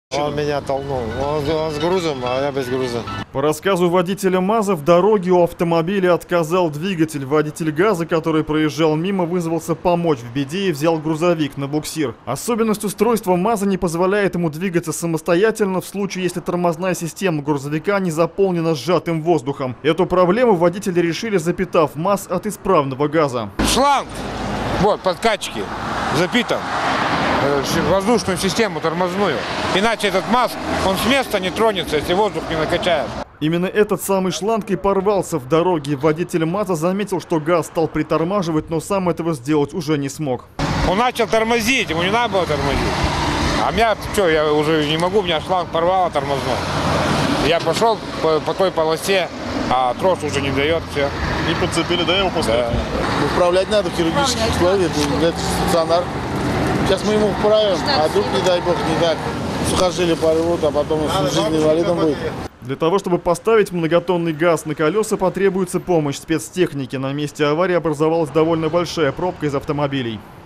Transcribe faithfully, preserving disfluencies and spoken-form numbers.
Он меня толкнул. Он, он с грузом, а я без груза. По рассказу водителя МАЗа, в дороге у автомобиля отказал двигатель. Водитель ГАЗа, который проезжал мимо, вызвался помочь в беде и взял грузовик на буксир. Особенность устройства МАЗа не позволяет ему двигаться самостоятельно в случае, если тормозная система грузовика не заполнена сжатым воздухом. Эту проблему водители решили, запитав МАЗ от исправного газа. Шланг, вот, подкачки, запитан. Воздушную систему тормозную. Иначе этот МАЗ, он с места не тронется, если воздух не накачает. Именно этот самый шланг и порвался в дороге. Водитель МАЗа заметил, что ГАЗ стал притормаживать, но сам этого сделать уже не смог. Он начал тормозить, ему не надо было тормозить. А меня, что, я уже не могу, у меня шланг порвало тормозной. Я пошел по, по той полосе, а трос уже не дает, все. И подцепили, да, его после этого? Да. Управлять надо в хирургических условиях, это стационар. Сейчас мы ему вправим, а вдруг, не дай бог, не так. Сухожилия порвут, а потом он с жизнью инвалидом будет. Для того, чтобы поставить многотонный ГАЗ на колеса, потребуется помощь спецтехники. На месте аварии образовалась довольно большая пробка из автомобилей.